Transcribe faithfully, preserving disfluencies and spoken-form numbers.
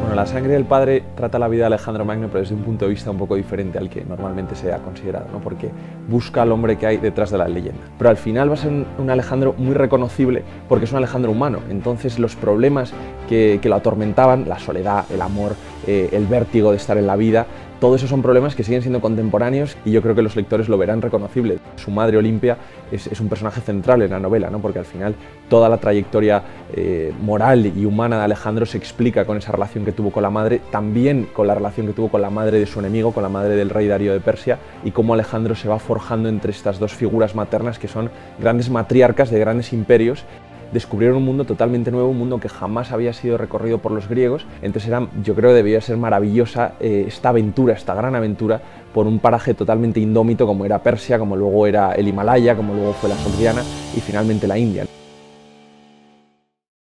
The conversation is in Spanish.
Bueno, La sangre del padre trata la vida de Alejandro Magno, pero desde un punto de vista un poco diferente al que normalmente se ha considerado, ¿no? Porque busca al hombre que hay detrás de la leyenda. Pero al final va a ser un, un Alejandro muy reconocible porque es un Alejandro humano. Entonces los problemas que, que lo atormentaban, la soledad, el amor, eh, el vértigo de estar en la vida, todo eso son problemas que siguen siendo contemporáneos y yo creo que los lectores lo verán reconocible. Su madre, Olimpia, es, es un personaje central en la novela, ¿no? Porque al final toda la trayectoria eh, moral y humana de Alejandro se explica con esa relación que tuvo con la madre, también con la relación que tuvo con la madre de su enemigo, con la madre del rey Darío de Persia, y cómo Alejandro se va forjando entre estas dos figuras maternas que son grandes matriarcas de grandes imperios. Descubrieron un mundo totalmente nuevo, un mundo que jamás había sido recorrido por los griegos. Entonces era, yo creo que debía ser maravillosa eh, esta aventura, esta gran aventura, por un paraje totalmente indómito como era Persia, como luego era el Himalaya, como luego fue la Sogdiana y finalmente la India.